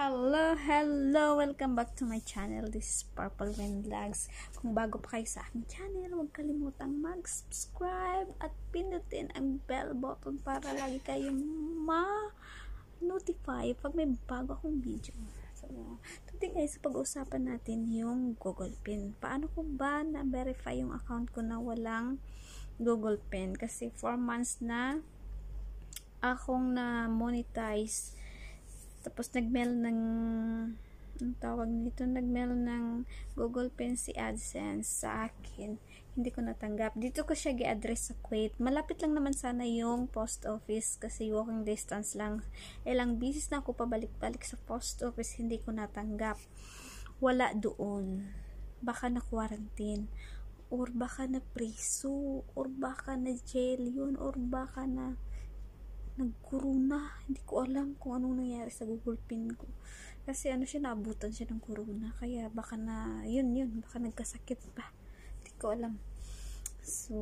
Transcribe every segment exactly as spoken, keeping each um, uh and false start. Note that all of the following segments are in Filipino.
Hello, hello! Welcome back to my channel. This is Purple Wind Vlogs. Kung bago pa kayo sa aking channel, huwag kalimutang mag-subscribe at pindutin ang bell button para lagi kayong ma-notify pag may bago akong video. So, today guys, pag-usapan natin yung Google Pin. Paano ko ba na-verify yung account ko na walang Google Pin? Kasi four months na akong na-monetize. Tapos nag-mail ng ang tawag nito, nag-mail ng Google Pin si AdSense sa akin. Hindi ko natanggap. Dito ko siya gi-address sa Kuwait. Malapit lang naman sana yung post office kasi walking distance lang. Ilang bisis na ako pabalik-balik sa post office, hindi ko natanggap. Wala doon. Baka na quarantine. Or baka na preso. Or baka na jail yun. Or baka na nag-corona. Hindi ko alam kung anong nangyari sa Google Pin ko. Kasi ano siya, naabutan siya ng corona. Kaya baka na, yun yun, baka nagkasakit pa. Hindi ko alam. So,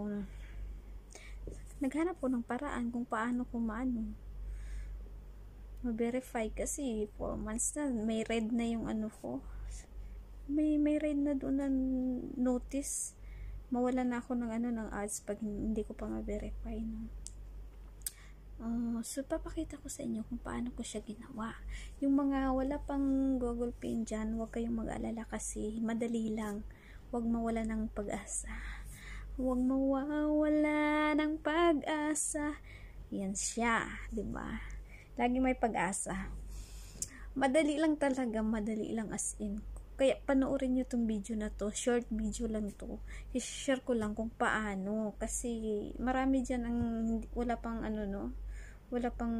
naghanap ko ng paraan kung paano ko maano ma-verify kasi four months na, may red na yung ano ko. May, may red na doon na notice. Mawala na ako ng ano, ng ads pag hindi ko pa ma-verify, no? Uh, so, papakita ko sa inyo kung paano ko siya ginawa. Yung mga wala pang Google Pin dyan, huwag kayong mag-alala kasi madali lang. Huwag mawala ng pag-asa. Huwag mawawala ng pag-asa. Yan siya, diba? Lagi may pag-asa. Madali lang talaga, madali lang as in. Kaya panoorin nyo tong video na to. Short video lang to. I-share ko lang kung paano. Kasi marami dyan ang wala pang ano, no? Wala pang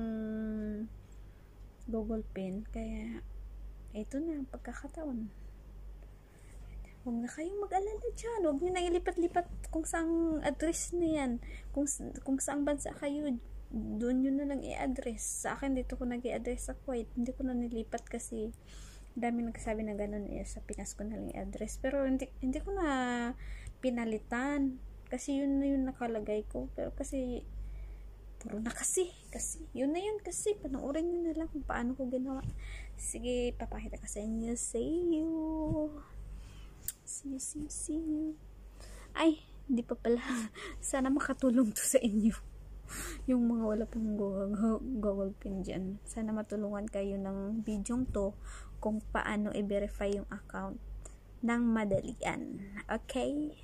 Google Pin. Kaya ito na, pagkakataon. Huwag na kayong mag-alala dyan. Huwag nyo na ilipat-lipat kung saang address na yan. Kung, kung saang bansa kayo, doon nyo na lang i-address. Sa akin, dito ko nag-i-address sa Kuwait. Hindi ko na nilipat kasi dami nagsasabi na gano'n, eh, sa Pinas ko na lang i-address. Pero hindi, hindi ko na pinalitan. Kasi yun na yun nakalagay ko. Pero kasi puro na kasi. Kasi yun na yun kasi. Panoorin nyo na lang kung paano ko ginawa. Sige, papakita ka sa inyo. See you. See you, see you, see you. Ay, hindi pa pala. Sana makatulong to sa inyo. Yung mga wala pang Google, Google Pin dyan. Sana matulungan kayo ng video to kung paano i-verify yung account ng madalian. Okay?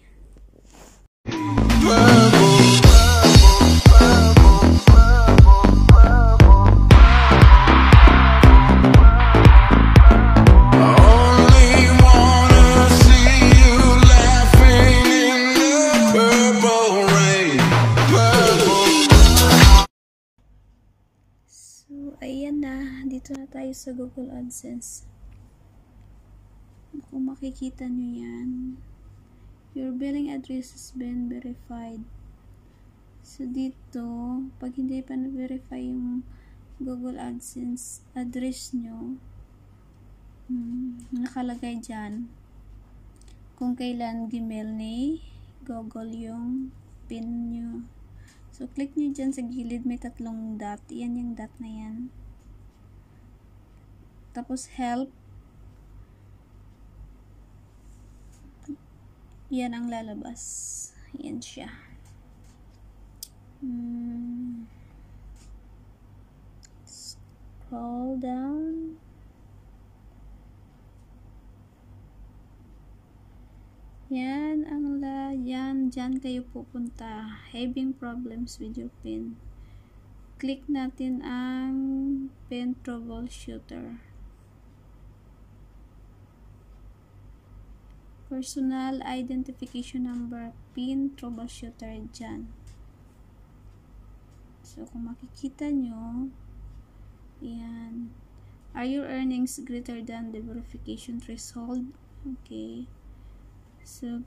Ayan na, dito na tayo sa Google AdSense. Kung makikita nyo yan, your billing address has been verified. So dito, pag hindi pa na-verify yung Google AdSense address nyo, hmm, nakalagay dyan kung kailan gmail ni Google yung pin nyo. So, click nyo dyan sa gilid, may tatlong dot. Yan yung dot na yan. Tapos, help. Yan ang lalabas. Yan siya. Hmm. Scroll down. Yan ang la, yan, dyan kayo pupunta. Having problems with your pin. Click natin ang pin troubleshooter. Personal identification number, pin troubleshooter, dyan. So, kung makikita nyo, yan. Are your earnings greater than the verification threshold? Okay. So,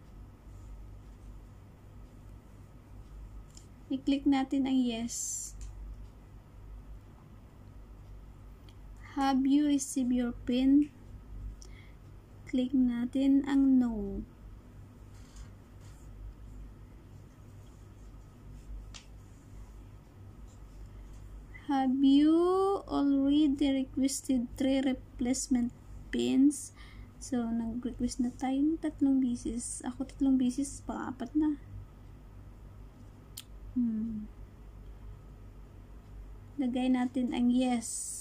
i-click natin ang yes. Have you received your pin? Click natin ang no. Have you already requested three replacement pins? So, nag-request na tayo ng tatlong bisis. Ako tatlong bisis, pang-apat na. Hmm. Lagay natin ang yes.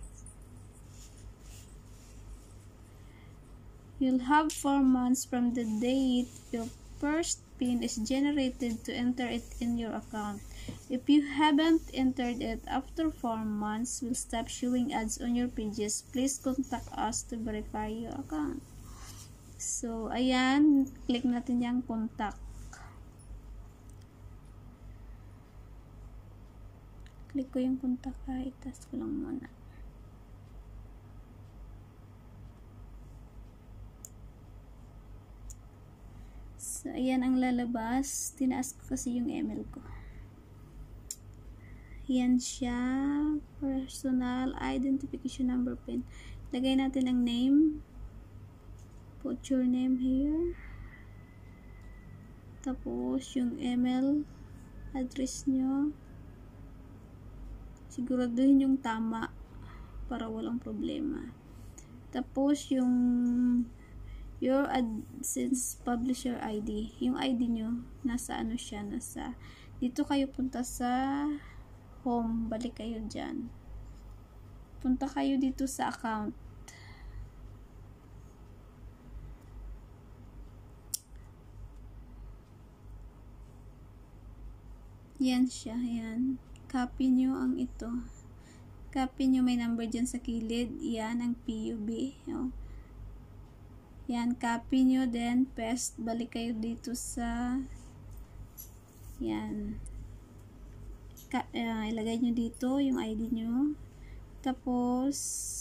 You'll have four months from the date your first pin is generated to enter it in your account. If you haven't entered it after four months, we'll stop showing ads on your pages. Please contact us to verify your account. So, ayan. Click natin yung contact. Click ko yung contact. Ay, task ko lang muna. So, ayan ang lalabas. Tinaas ko kasi yung email ko. Yan siya. Personal identification number pin. Lagay natin ang name. Put your name here. Tapos, yung email address nyo. Siguraduhin yung tama para walang problema. Tapos, yung your AdSense Publisher I D. Yung I D nyo, nasa ano siya, nasa dito kayo punta sa home, balik kayo dyan. Punta kayo dito sa account. Yan siya, yan. Copy nyo ang ito. Copy nyo, may number dyan sa kilid. Yan, ang P U B. Oh. Yan, copy nyo, then paste. Balik kayo dito sa yan. Ka uh, ilagay nyo dito yung I D nyo. Tapos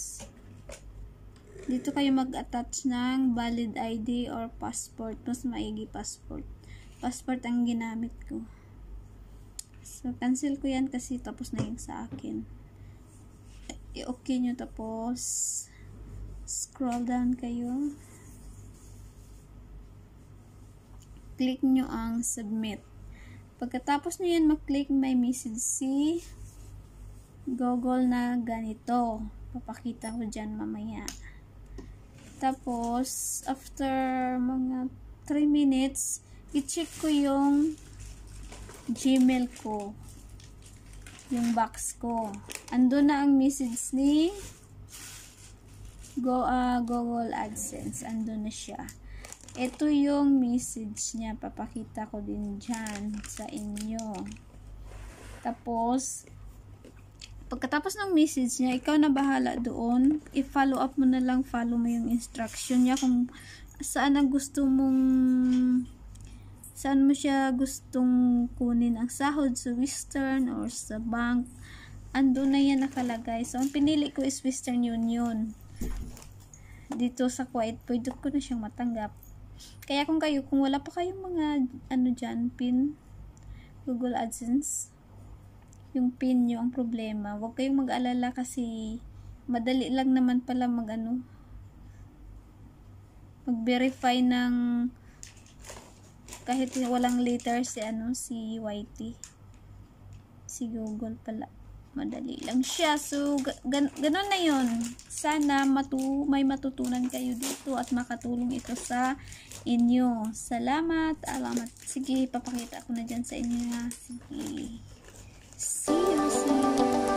dito kayo mag-attach ng valid I D or passport. Mas maigi passport. Passport ang ginamit ko. So, cancel ko yan kasi tapos na yung sa akin. I-okay nyo, tapos scroll down kayo. Click nyo ang submit. Pagkatapos nyo yan mag-click, may message si Google na ganito. Papakita ko dyan mamaya. Tapos, after mga three minutes, i-check ko yung Gmail ko. Yung box ko. Andun na ang message ni Go, uh, Google AdSense. Andun na siya. Ito yung message niya. Papakita ko din dyan sa inyo. Tapos, pagkatapos ng message niya, ikaw na bahala doon. I-follow up mo na lang. Follow mo yung instruction niya. Kung saan ang gusto mong saan mo siya gustong kunin ang sahod, sa Western or sa bank. Andun na yan nakalagay. So, ang pinili ko is Western Union. Dito sa Kuwait, pwede ko na siyang matanggap. Kaya kung kayo, kung wala pa kayong mga ano dyan, pin, Google AdSense, yung pin nyo ang problema, huwag kayong mag-alala kasi madali lang naman pala mag ano, mag-verify ng kahit walang letter si ano, si Y T, si Google pala. Madali lang siya. So, gan ganon na yun. Sana matu may matutunan kayo dito at makatulong ito sa inyo. Salamat. Alamat. Sige, papakita ko na dyan sa inyo na. Sige. See you, see you.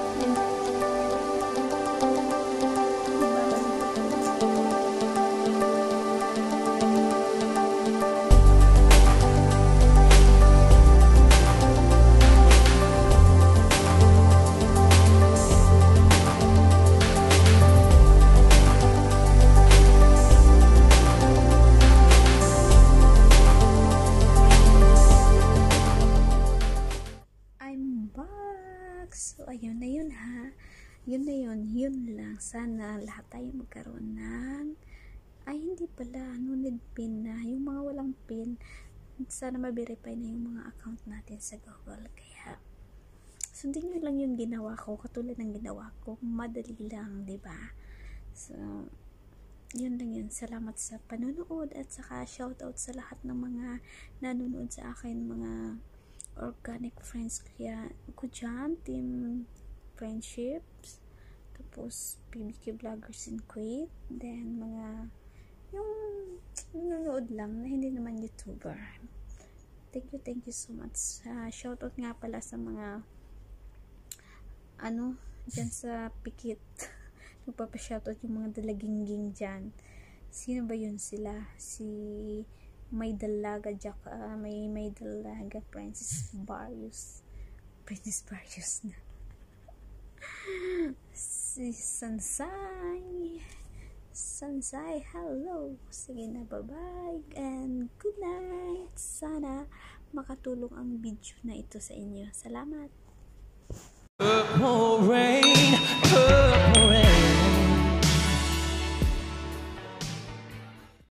So, ayun na yun ha. Yun na yun. Yun lang. Sana lahat tayo magkaroon ng ay, hindi pala. No need pin na. Yung mga walang pin, sana ma-verify na yung mga account natin sa Google. Kaya, sundin nyo lang yung ginawa ko. Katulad ng ginawa ko. Madali lang, diba? So, yun lang yun. Salamat sa panonood at saka shoutout sa lahat ng mga nanonood sa akin, mga organic friends kaya ko dyan, team friendships, tapos B B Q vloggers in Kuwait, then mga yung nanonood lang na hindi naman YouTuber. Thank you, thank you so much. Uh, shoutout nga pala sa mga ano, dyan sa Pikit. Magpapashoutout yung mga dalagingging dyan. Sino ba yun sila? Si May Dalaga Jack, uh, may May Dalaga Princess Barrios. Princess Barrios na. Si Sansay. Sansay, hello. Sige na, bye-bye and good night. Sana makatulong ang video na ito sa inyo. Salamat.